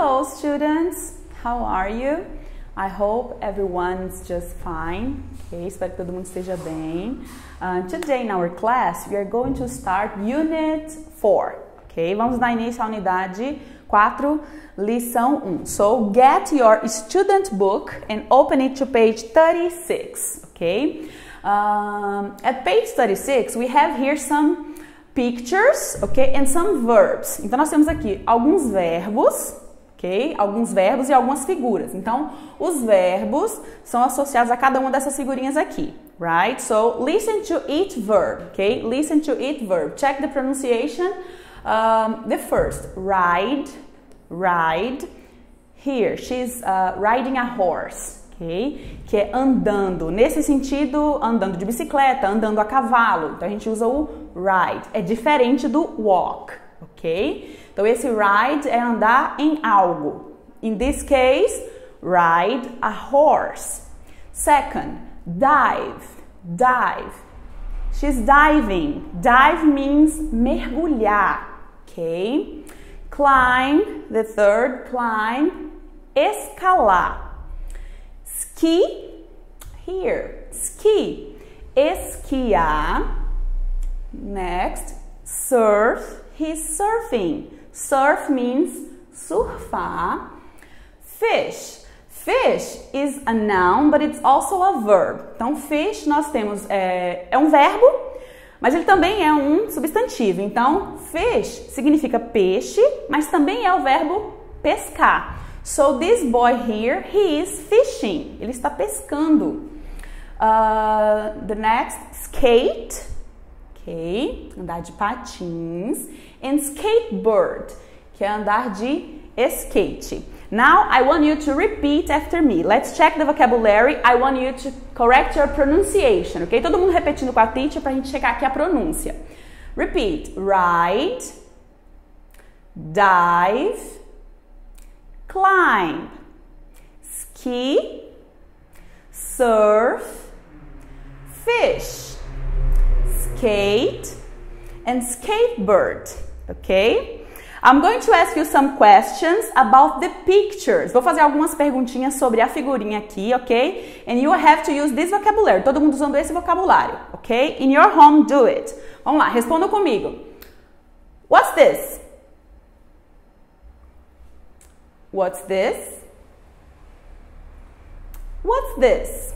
Hello students, how are you? I hope everyone's just fine. Okay, espero que todo mundo esteja bem. Today in our class we are going to start Unit 4. Ok, vamos dar início à unidade 4, lição 1. So get your student book and open it to page 36. Ok, at page 36 we have here some pictures, ok, and some verbs. Então nós temos aqui alguns verbos. Okay? Alguns verbos e algumas figuras. Então, os verbos são associados a cada uma dessas figurinhas aqui, right? So, listen to each verb, okay? Listen to each verb. Check the pronunciation. The first, ride, ride. Here, she's riding a horse, okay? Que é andando. Nesse sentido, andando de bicicleta, andando a cavalo. Então, a gente usa o ride. É diferente do walk, ok? Então, esse ride é andar em algo. In this case, ride a horse. Second, dive, dive. She's diving. Dive means mergulhar, ok? Climb, the third, climb, escalar. Ski, here, ski, esquiar. Next, surf, he's surfing. Surf means surfar. Fish. Fish is a noun, but it's also a verb. Então, fish nós temos, é um verbo, mas ele também é um substantivo. Então, fish significa peixe, mas também é o verbo pescar. So, this boy here, he is fishing. Ele está pescando. The next, skate. Ok, andar de patins. And skateboard, que é andar de skate. Now, I want you to repeat after me. Let's check the vocabulary. I want you to correct your pronunciation, ok? Todo mundo repetindo com a teacher para a gente checar aqui a pronúncia. Repeat. Ride, dive, climb, ski, surf, fish, skate, and skateboard. Okay? I'm going to ask you some questions about the pictures. Vou fazer algumas perguntinhas sobre a figurinha aqui, ok? And you have to use this vocabulary. Todo mundo usando esse vocabulário, ok? In your home, do it. Vamos lá, respondam comigo. What's this? What's this? What's this?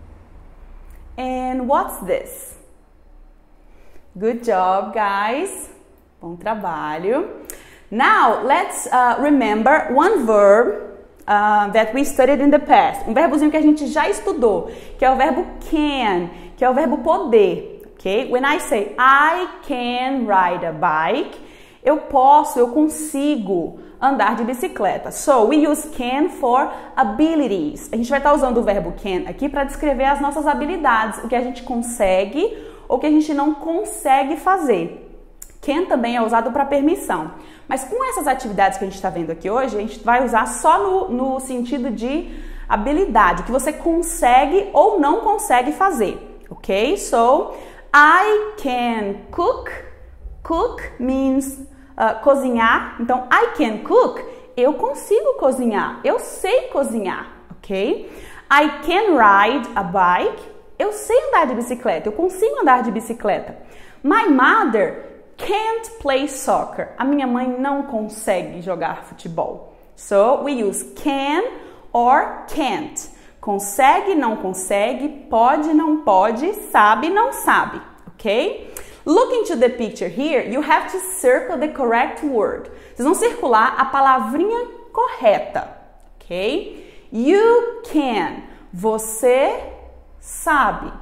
And what's this? Good job, guys. Bom trabalho. Now, let's remember one verb that we studied in the past. Um verbozinho que a gente já estudou, que é o verbo can, que é o verbo poder. Okay? When I say I can ride a bike, eu consigo andar de bicicleta. So, we use can for abilities. A gente vai estar usando o verbo can aqui para descrever as nossas habilidades, o que a gente consegue ou que a gente não consegue fazer. Can também é usado para permissão. Mas com essas atividades que a gente está vendo aqui hoje, a gente vai usar só no sentido de habilidade, que você consegue ou não consegue fazer. Ok? So, I can cook. Cook means cozinhar. Então, I can cook. Eu consigo cozinhar. Eu sei cozinhar. Ok? I can ride a bike. Eu sei andar de bicicleta. Eu consigo andar de bicicleta. My mother can't play soccer. A minha mãe não consegue jogar futebol. So, we use can or can't. Consegue, não consegue, pode, não pode, sabe, não sabe. Ok? Look into the picture here. You have to circle the correct word. Vocês vão circular a palavrinha correta. Ok? You can. Você sabe.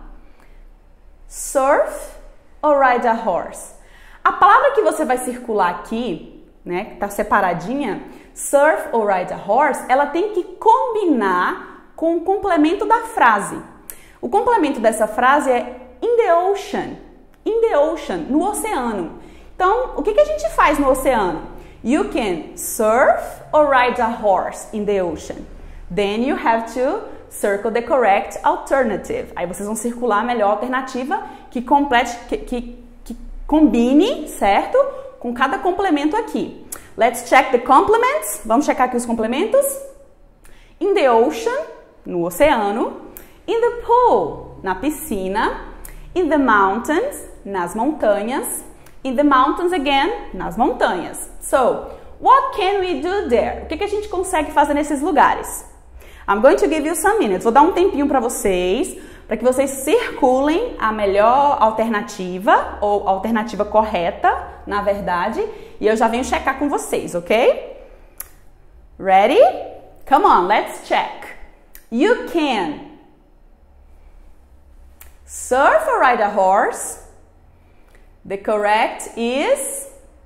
Surf or ride a horse? A palavra que você vai circular aqui, né, que tá separadinha, surf or ride a horse, ela tem que combinar com o complemento da frase. O complemento dessa frase é in the ocean. In the ocean, no oceano. Então, o que a gente faz no oceano? You can surf or ride a horse in the ocean. Then you have to circle the correct alternative. Aí vocês vão circular a melhor alternativa que complete, que combine, certo? Com cada complemento aqui. Let's check the complements. Vamos checar aqui os complementos. In the ocean, no oceano. In the pool, na piscina. In the mountains, nas montanhas. In the mountains again, nas montanhas. So, what can we do there? O que a gente consegue fazer nesses lugares? I'm going to give you some minutes. Vou dar um tempinho para vocês circulem a melhor alternativa, ou alternativa correta, na verdade, e eu já venho checar com vocês, ok? Ready? Come on, let's check. You can surf or ride a horse. The correct is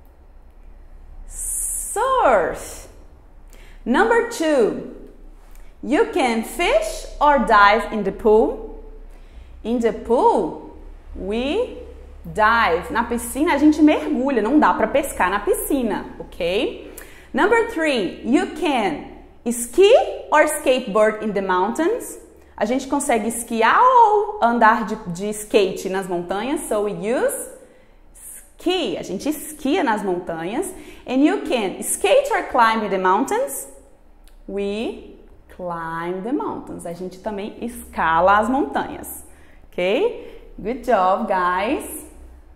surf. Number 2. You can fish or dive in the pool. In the pool, we dive. Na piscina, a gente mergulha. Não dá para pescar na piscina, ok? Number 3. You can ski or skateboard in the mountains. A gente consegue esquiar ou andar de skate nas montanhas. So we use ski. A gente esquia nas montanhas. And you can skate or climb the mountains. We climb the mountains. A gente também escala as montanhas. Ok? Good job, guys.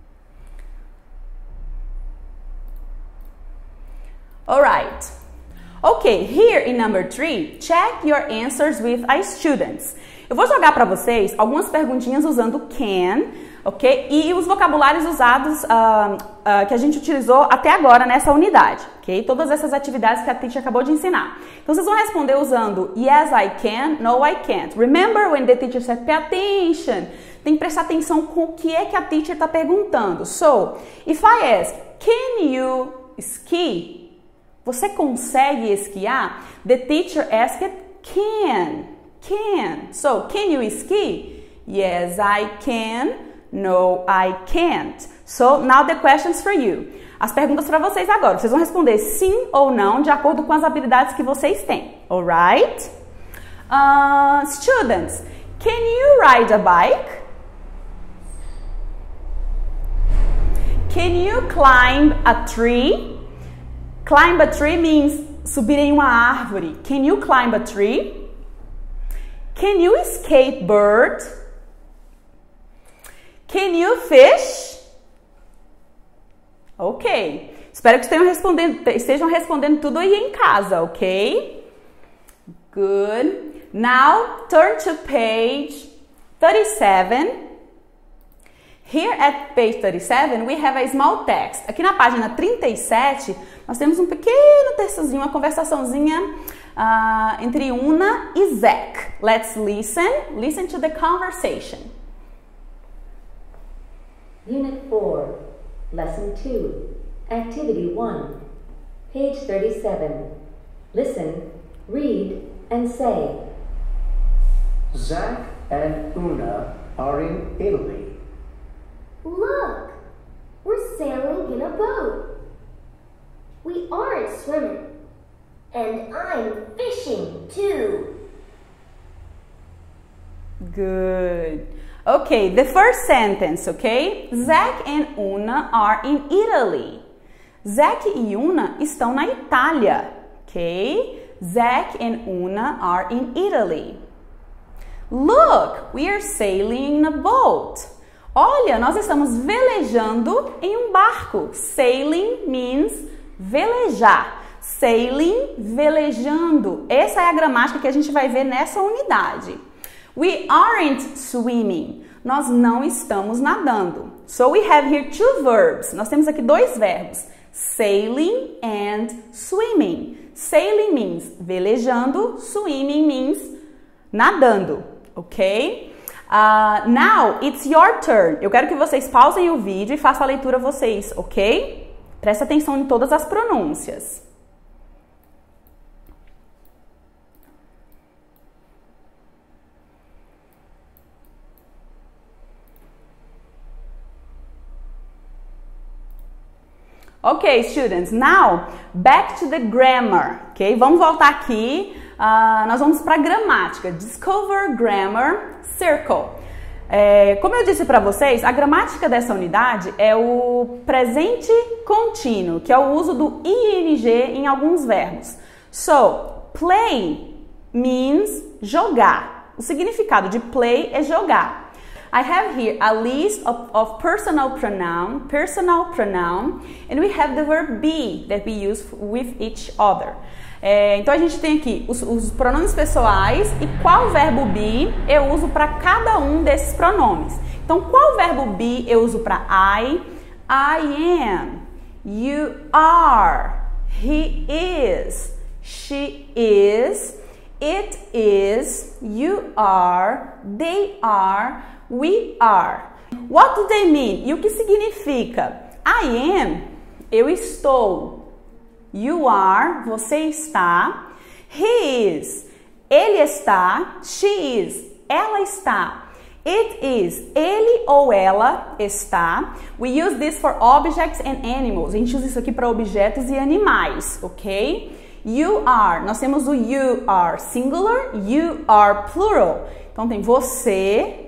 Alright. Ok, here in number 3, check your answers with our students. Eu vou jogar para vocês algumas perguntinhas usando can, ok? E os vocabulários usados que a gente utilizou até agora nessa unidade, ok? Todas essas atividades que a teacher acabou de ensinar. Então, vocês vão responder usando yes, I can, no, I can't. Remember when the teacher said, pay attention. Tem que prestar atenção com o que é que a teacher está perguntando. So, if I ask, can you ski? Você consegue esquiar? The teacher asked, can. So, can you ski? Yes, I can. No, I can't. So, now the questions for you. As perguntas para vocês agora. Vocês vão responder sim ou não de acordo com as habilidades que vocês têm. Alright? Students, can you ride a bike? Can you climb a tree? Climb a tree means subir em uma árvore. Can you climb a tree? Can you skateboard? Can you fish? Ok. Espero que estejam respondendo tudo aí em casa, ok? Good. Now, turn to page 37. Here at page 37, we have a small text. Aqui na página 37, nós temos um pequeno textozinho, uma conversaçãozinha entre Una e Zach. Let's listen. Listen to the conversation. Unit 4, Lesson 2, Activity 1, page 37. Listen, read, and say. Zach and Una are in Italy. Look! We're sailing in a boat. We aren't swimming. And I'm fishing too. Good. Okay, the first sentence, okay? Zach and Una are in Italy. Zach e Una estão na Itália, okay? Zach and Una are in Italy. Look, we are sailing in a boat. Olha, nós estamos velejando em um barco. Sailing means velejar. Sailing, velejando. Essa é a gramática que a gente vai ver nessa unidade. We aren't swimming. Nós não estamos nadando. So we have here two verbs. Nós temos aqui dois verbos. Sailing and swimming. Sailing means velejando. Swimming means nadando. Ok? Now, it's your turn. Eu quero que vocês pausem o vídeo e façam a leitura vocês, ok? Presta atenção em todas as pronúncias. Ok, students, now back to the grammar, ok? Vamos voltar aqui, nós vamos para a gramática. Discover grammar, circle. Como eu disse para vocês, a gramática dessa unidade é o presente contínuo, que é o uso do ing em alguns verbos. So, play means jogar. O significado de play é jogar. I have here a list of personal pronoun, and we have the verb be that we use with each other. Então a gente tem aqui os pronomes pessoais e qual verbo be eu uso para cada um desses pronomes. Então qual verbo be eu uso para I am, you are, he is, she is, it is, you are, they are, we are. What do they mean? E o que significa? I am, eu estou. You are, você está. He is, ele está. She is, ela está. It is, ele ou ela está. We use this for objects and animals. A gente usa isso aqui para objetos e animais, ok? You are, nós temos o you are singular, you are plural. Então tem você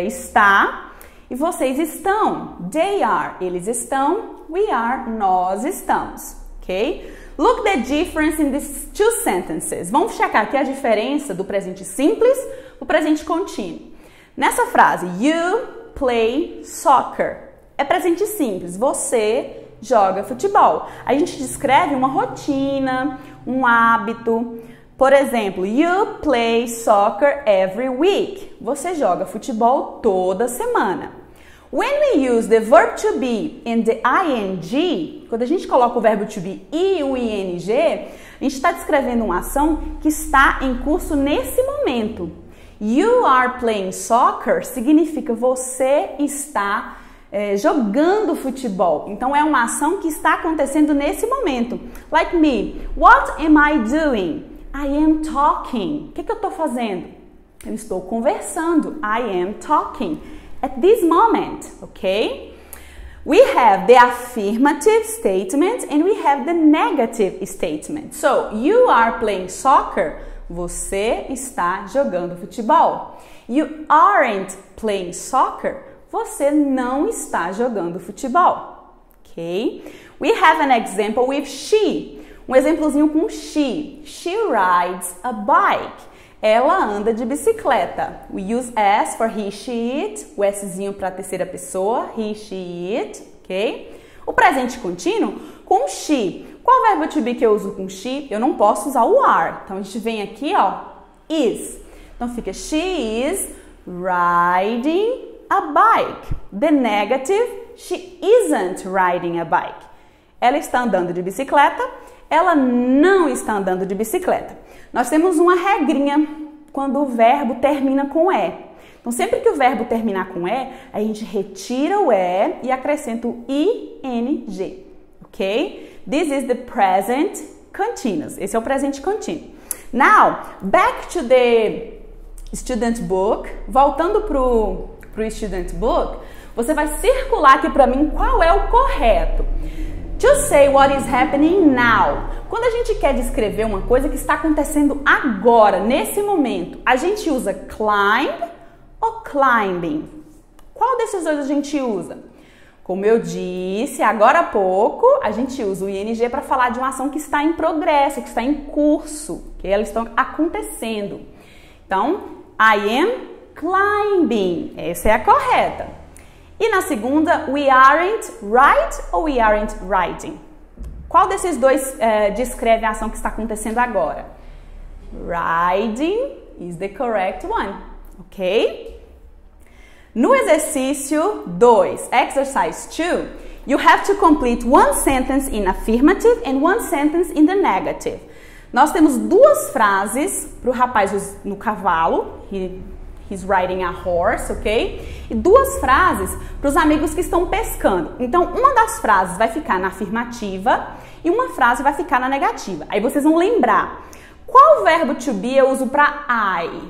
está e vocês estão. They are, eles estão. We are, nós estamos. Okay? Look the difference in these two sentences. Vamos checar aqui a diferença do presente simples para o presente contínuo. Nessa frase, you play soccer. É presente simples, você joga futebol. A gente descreve uma rotina, um hábito. Por exemplo, you play soccer every week. Você joga futebol toda semana. When we use the verb to be and the ing, quando a gente coloca o verbo to be e o ing, a gente está descrevendo uma ação que está em curso nesse momento. You are playing soccer significa você está jogando futebol. Então é uma ação que está acontecendo nesse momento. Like me, what am I doing? I am talking. O que eu estou fazendo? Eu estou conversando. I am talking. At this moment, okay? We have the affirmative statement and we have the negative statement. So, you are playing soccer. Você está jogando futebol. You aren't playing soccer. Você não está jogando futebol. Okay? We have an example with she. Um exemplozinho com she. She rides a bike. Ela anda de bicicleta. We use S for he, she, it. O Szinho para a terceira pessoa. He, she, it. Ok? O presente contínuo com she. Qual verbo to be que eu uso com she? Eu não posso usar o are. Então a gente vem aqui, ó, is. Então fica she is riding a bike. The negative, she isn't riding a bike. Ela está andando de bicicleta. Ela não está andando de bicicleta. Nós temos uma regrinha quando o verbo termina com E. Então, sempre que o verbo terminar com E, a gente retira o E e acrescenta o ING. Ok? This is the present continuous. Esse é o presente contínuo. Now, back to the student book. Voltando pro student book, você vai circular aqui para mim qual é o correto. To say what is happening now. Quando a gente quer descrever uma coisa que está acontecendo agora, nesse momento, a gente usa climb ou climbing? Qual desses dois a gente usa? Como eu disse agora há pouco, a gente usa o ing para falar de uma ação que está em progresso, que está em curso, que elas estão acontecendo. Então, I am climbing. Essa é a correta. E na segunda, we aren't right ou we aren't riding? Qual desses dois descreve a ação que está acontecendo agora? Riding is the correct one, ok? No exercício 2, exercise 2, you have to complete one sentence in affirmative and one sentence in the negative. Nós temos duas frases para o rapaz no cavalo, he's riding a horse, ok? E duas frases para os amigos que estão pescando. Então, uma das frases vai ficar na afirmativa e uma frase vai ficar na negativa. Aí vocês vão lembrar. Qual verbo to be eu uso para I?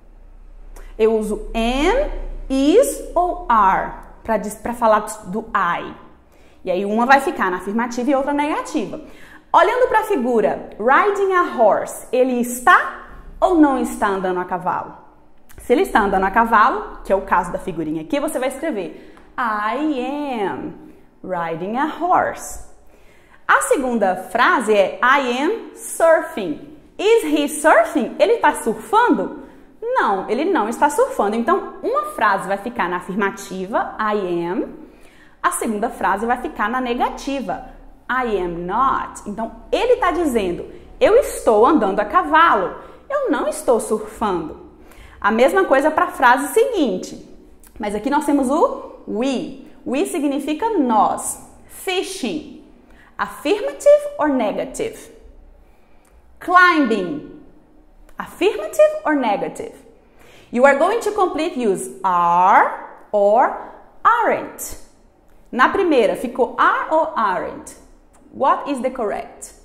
Eu uso am, is ou are para falar do I. E aí uma vai ficar na afirmativa e outra na negativa. Olhando para a figura, riding a horse, ele está ou não está andando a cavalo? Se ele está andando a cavalo, que é o caso da figurinha aqui, você vai escrever I am riding a horse. A segunda frase é I am surfing. Is he surfing? Ele está surfando? Não, ele não está surfando. Então, uma frase vai ficar na afirmativa, I am. A segunda frase vai ficar na negativa, I am not. Então, ele está dizendo, eu estou andando a cavalo, eu não estou surfando. A mesma coisa para a frase seguinte, mas aqui nós temos o we. We significa nós. Fishing, affirmative or negative? Climbing, affirmative or negative? You are going to complete use are or aren't. Na primeira, ficou are or aren't? What is the correct?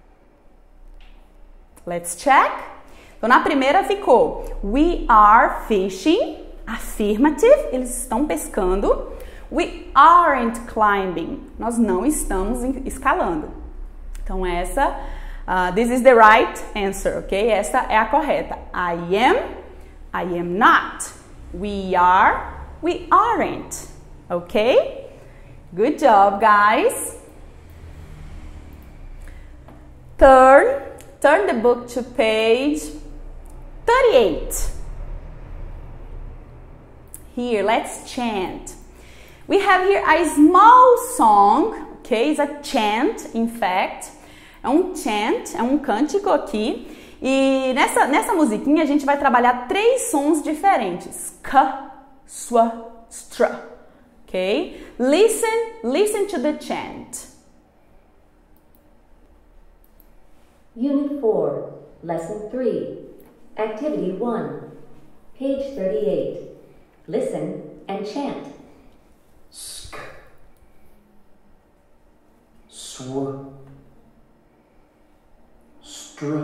Let's check. Então, na primeira ficou we are fishing, affirmative, eles estão pescando. We aren't climbing, nós não estamos escalando. Então, essa, this is the right answer, ok? Essa é a correta. I am not. We are, we aren't, ok? Good job, guys. Turn the book to page 38. Here, let's chant. We have here a small song, okay? It's a chant, in fact. É um chant, é um cântico aqui. E nessa musiquinha a gente vai trabalhar 3 sons diferentes. K, swa, stra. Okay? Listen to the chant. Unit 4, Lesson 3, Activity 1, page 38. Listen and chant. Sk. Swa. Stra.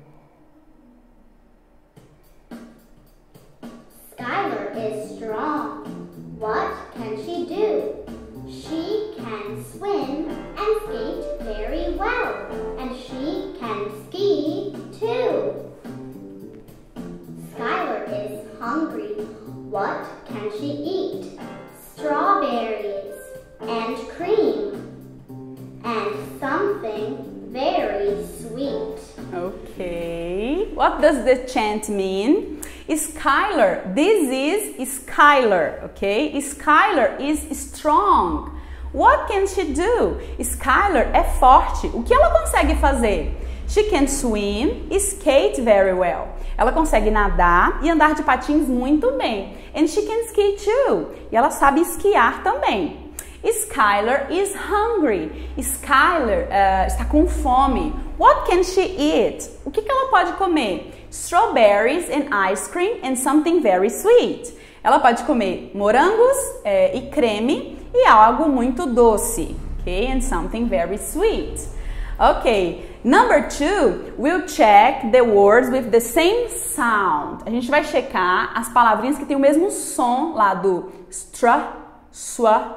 Skylar is strong. What can she do? She can swim and skate very well, and she can ski too. Skylar is hungry. What can she eat? Strawberries and cream and something very sweet. Okay, what does the chant mean? Skylar, this is Skylar, okay? Skylar is strong. What can she do? Skylar é forte. O que ela consegue fazer? She can swim, skate very well. Ela consegue nadar e andar de patins muito bem. And she can ski too. E ela sabe esquiar também. Skylar is hungry. Skylar está com fome. What can she eat? O que ela pode comer? Strawberries and ice cream and something very sweet. Ela pode comer morangos e creme e algo muito doce. Okay, and something very sweet. Okay, number 2, we'll check the words with the same sound. A gente vai checar as palavrinhas que têm o mesmo som lá do stra, swa,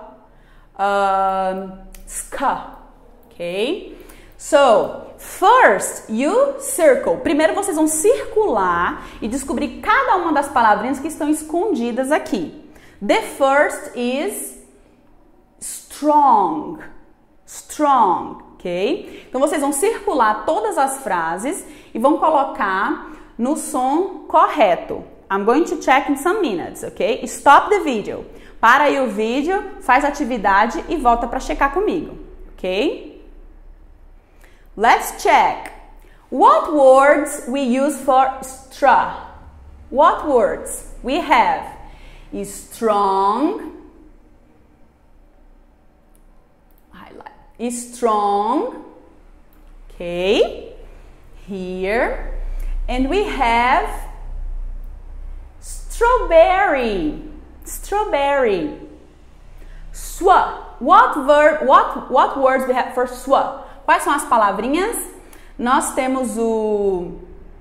ska. Okay? So, first you circle. Primeiro vocês vão circular e descobrir cada uma das palavrinhas que estão escondidas aqui. The first is strong. Strong, ok? Então vocês vão circular todas as frases e vão colocar no som correto. I'm going to check in some minutes, ok? Stop the video. Para aí o vídeo, faz a atividade e volta para checar comigo, ok? Let's check. What words we use for stra? What words we have? Strong. Highlight. Strong. Okay. Here. And we have strawberry. Strawberry. Swa. What words we have for swa? Quais são as palavrinhas? Nós temos o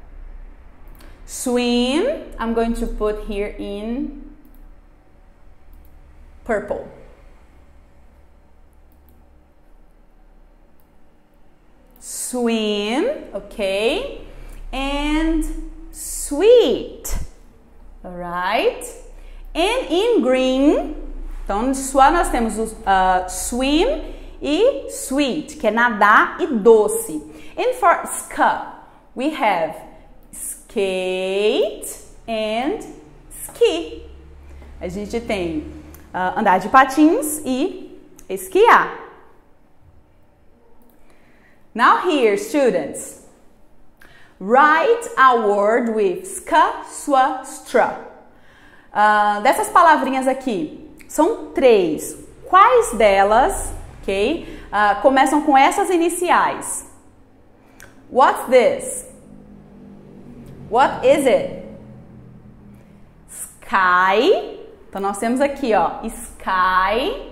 swim. I'm going to put here in purple. Swim, okay? And sweet. All right? right? And in green, então só nós temos o swim e sweet, que é nadar e doce. And for ska, we have skate and ski. A gente tem andar de patins e esquiar. Now here, students, write a word with ska, swa, stra. Dessas palavrinhas aqui, são 3. Quais delas, ok, começam com essas iniciais? What's this? What is it? Sky. Então, nós temos aqui, ó, sky.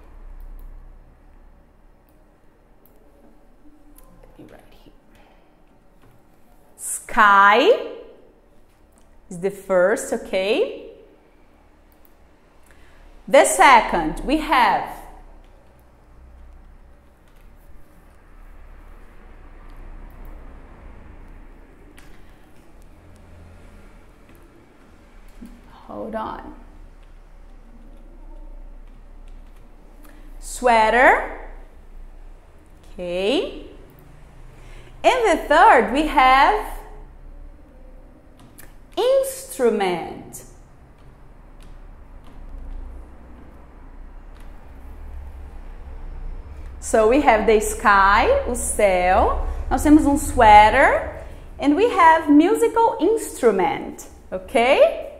Sky is the first, okay? The second, we have hold on. Sweater, okay? And the third, we have instrument. So we have the sky, o céu. Nós temos um sweater. And we have musical instrument. Okay?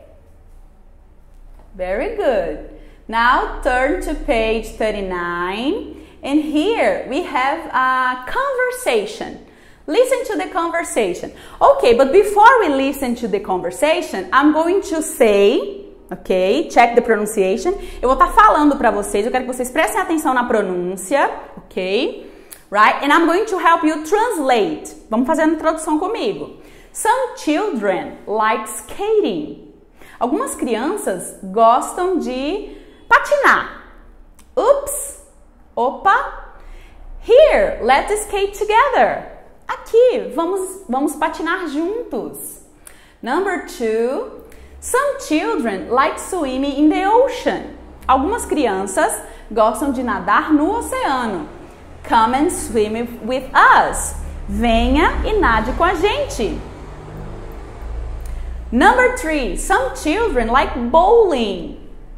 Very good. Now turn to page 39. And here we have a conversation. Listen to the conversation. Okay, but before we listen to the conversation, I'm going to say, ok, check the pronunciation. Eu vou estar falando para vocês, eu quero que vocês prestem atenção na pronúncia, ok? Right? And I'm going to help you translate. Vamos fazer a introdução comigo. Some children like skating. Algumas crianças gostam de patinar. Oops. Opa. Here, let's skate together. Aqui, vamos patinar juntos. Number 2, some children like swimming in the ocean. Algumas crianças gostam de nadar no oceano. Come and swim with us. Venha e nade com a gente. Number 3, some children like bowling.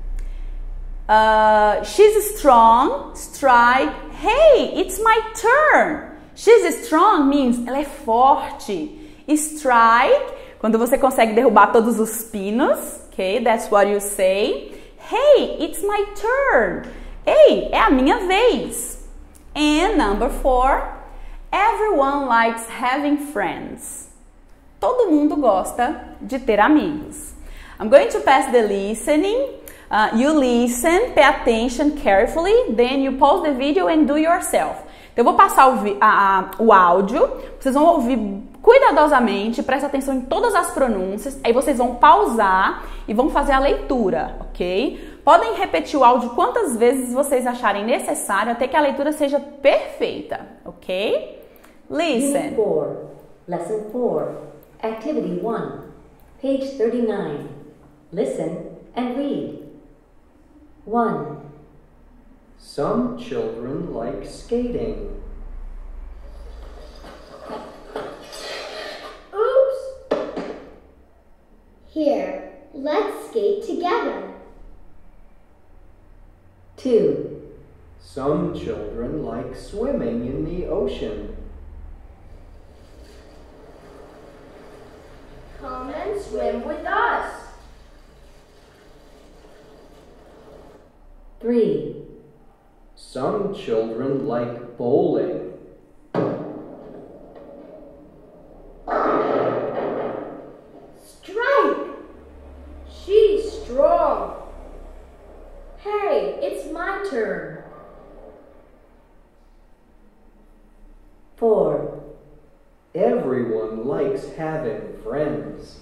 She's strong, strike. Hey, it's my turn. She's strong means ela é forte. Strike, quando você consegue derrubar todos os pinos. Okay, that's what you say. Hey, it's my turn. Ei, é a minha vez. And number 4, everyone likes having friends. Todo mundo gosta de ter amigos. I'm going to pass the listening. You listen, pay attention carefully, then you pause the video and do yourself. Então, eu vou passar o áudio, vocês vão ouvir cuidadosamente, presta atenção em todas as pronúncias, aí vocês vão pausar e vão fazer a leitura, ok? Podem repetir o áudio quantas vezes vocês acharem necessário até que a leitura seja perfeita, ok? Listen. Unit 4, Lesson 4, Activity 1, page 39. Listen and read. 1. Some children like skating. Oops! Here, let's skate together. 2. Some children like swimming in the ocean. Come and swim with us. 3. Some children like bowling. Strike! She's strong. Hey, it's my turn. 4. Everyone likes having friends.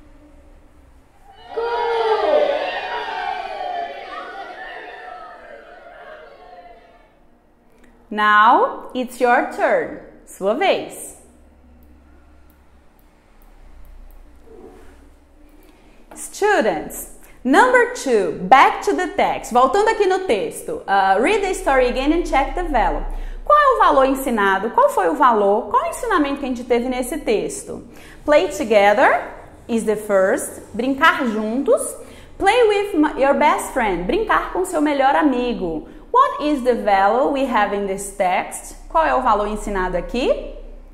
Now, it's your turn. Sua vez. Students, number 2, back to the text. Voltando aqui no texto. Read the story again and check the value. Qual é o valor ensinado? Qual foi o valor? Qual é o ensinamento que a gente teve nesse texto? Play together is the first. Brincar juntos. Play with your best friend. Brincar com seu melhor amigo. What is the value we have in this text? Qual é o valor ensinado aqui?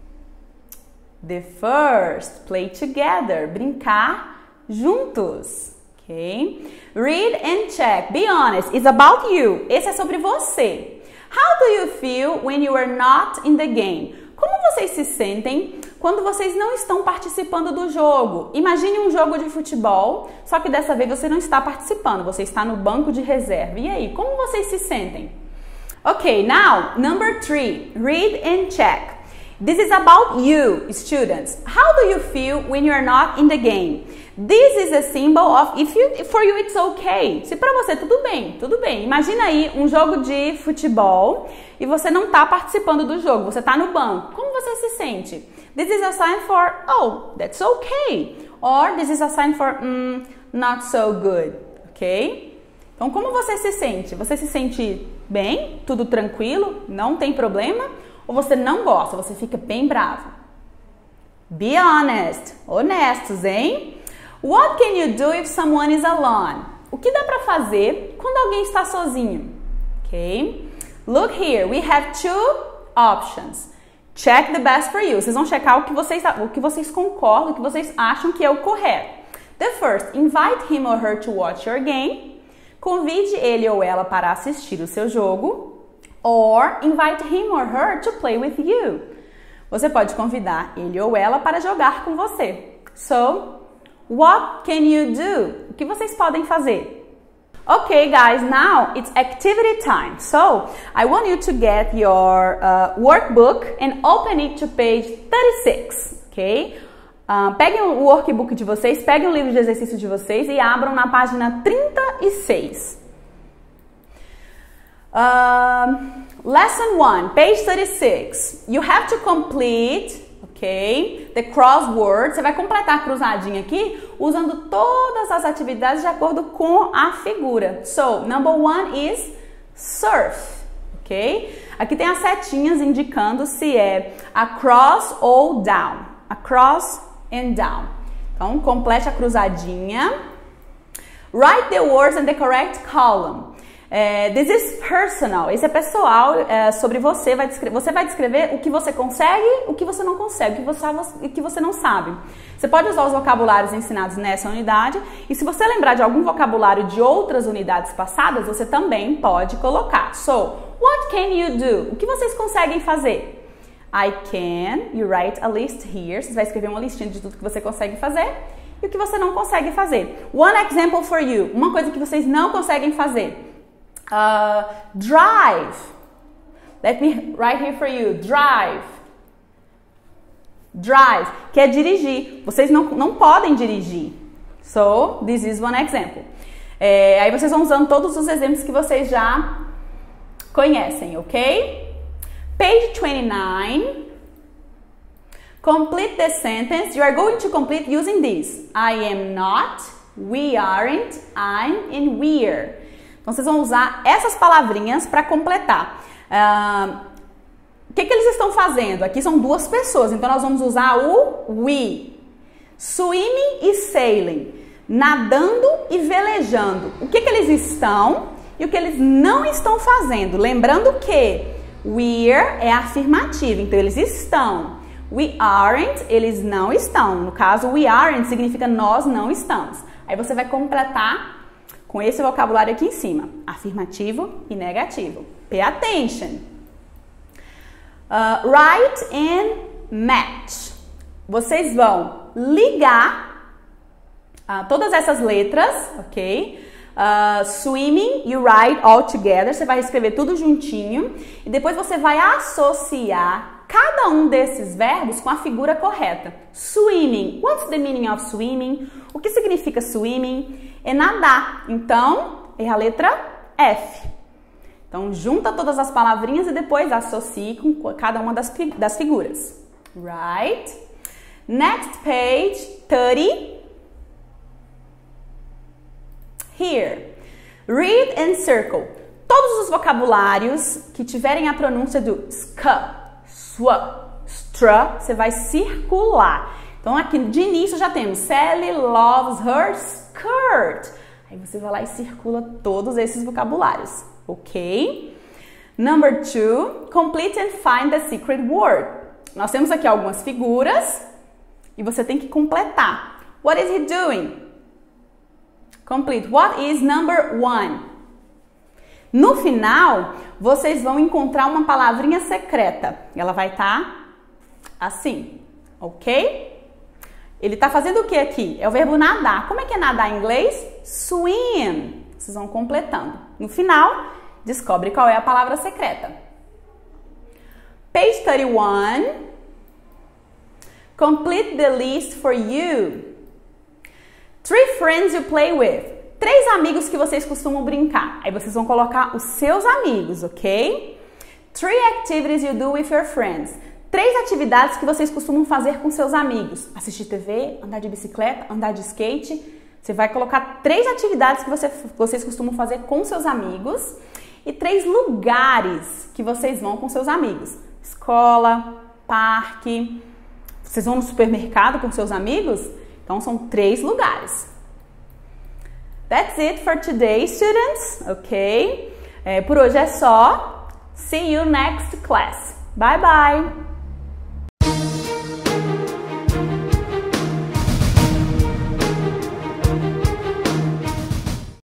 The first. Play together. Brincar juntos. Ok? Read and check. Be honest. It's about you. Esse é sobre você. How do you feel when you are not in the game? Como vocês se sentem quando vocês não estão participando do jogo? Imagine um jogo de futebol, só que dessa vez você não está participando, você está no banco de reserva. E aí, como vocês se sentem? Ok, now, number 3, read and check. This is about you, students. How do you feel when you are not in the game? This is a symbol of for you it's okay. Se para você tudo bem, tudo bem. Imagina aí um jogo de futebol e você não está participando do jogo, você está no banco. Como você se sente? This is a sign for, oh, that's okay. Or this is a sign for, not so good. Ok? Então, como você se sente? Você se sente bem? Tudo tranquilo? Não tem problema? Ou você não gosta? Você fica bem bravo? Be honest. Honestos, hein? What can you do if someone is alone? O que dá para fazer quando alguém está sozinho? Ok? Look here, we have 2 options. Check the best for you. Vocês vão checar o que vocês concordam, o que vocês acham que é o correto. The first, invite him or her to watch your game. Convide ele ou ela para assistir o seu jogo. Or invite him or her to play with you. Você pode convidar ele ou ela para jogar com você. So, what can you do? O que vocês podem fazer? Okay, guys, now it's activity time. So, I want you to get your workbook and open it to page 36, okay? Peguem o workbook de vocês, peguem o livro de exercício de vocês e abram na página 36. Lesson 1, page 36. You have to complete, ok, the crossword. Você vai completar a cruzadinha aqui usando todas as atividades de acordo com a figura. So, number 1 is surf, ok? Aqui tem as setinhas indicando se é across ou down. Across and down. Então, complete a cruzadinha. Write the words in the correct column. This is personal. Esse é pessoal, sobre você. Você vai descrever o que você consegue, o que você não consegue, o que você não sabe. Você pode usar os vocabulários ensinados nessa unidade. E se você lembrar de algum vocabulário de outras unidades passadas, você também pode colocar. So, what can you do? O que vocês conseguem fazer? I can. You write a list here. Você vai escrever uma listinha de tudo que você consegue fazer e o que você não consegue fazer. One example for you. Uma coisa que vocês não conseguem fazer. Drive. Let me write here for you. Drive. Drive, que é dirigir. Vocês não podem dirigir. So, this is one example. Aí vocês vão usando todos os exemplos que vocês já conhecem, ok? Page 29. Complete the sentence. You are going to complete using this. I am not, we aren't, I'm, and we're. Então, vocês vão usar essas palavrinhas para completar. O que eles estão fazendo? Aqui são duas pessoas, então nós vamos usar o we. Swimming e sailing. Nadando e velejando. O que eles estão e o que eles não estão fazendo. Lembrando que we're é afirmativo, então eles estão. We aren't, eles não estão. No caso, we aren't significa nós não estamos. Aí você vai completar com esse vocabulário aqui em cima, afirmativo e negativo. Pay attention. Write and match. Vocês vão ligar todas essas letras, ok? Swimming, you write all together. Você vai escrever tudo juntinho e depois você vai associar cada um desses verbos com a figura correta. Swimming. What's the meaning of swimming? O que significa swimming? É nadar. Então, é a letra F. Então, junta todas as palavrinhas e depois associe com cada uma das figuras. Right? Next page, 30. here. Read and circle. Todos os vocabulários que tiverem a pronúncia do sk, swa, stra, você vai circular. Então aqui de início já temos Sally loves her skirt. Aí você vai lá e circula todos esses vocabulários, ok? Number 2, complete and find the secret word. Nós temos aqui algumas figuras e você tem que completar. What is he doing? Complete. What is number 1? No final, vocês vão encontrar uma palavrinha secreta. Ela vai estar assim, ok? Ele está fazendo o que aqui? É o verbo nadar. Como é que é nadar em inglês? Swim. Vocês vão completando. No final, descobre qual é a palavra secreta. Page 31. Complete the list for you. 3 friends you play with. 3 amigos que vocês costumam brincar. Aí vocês vão colocar os seus amigos, ok? 3 activities you do with your friends. 3 atividades que vocês costumam fazer com seus amigos. Assistir TV, andar de bicicleta, andar de skate. Você vai colocar 3 atividades que vocês costumam fazer com seus amigos. E 3 lugares que vocês vão com seus amigos. Escola, parque. Vocês vão no supermercado com seus amigos? Então, são 3 lugares. That's it for today, students. Ok? Por hoje é só. See you next class. Bye, bye.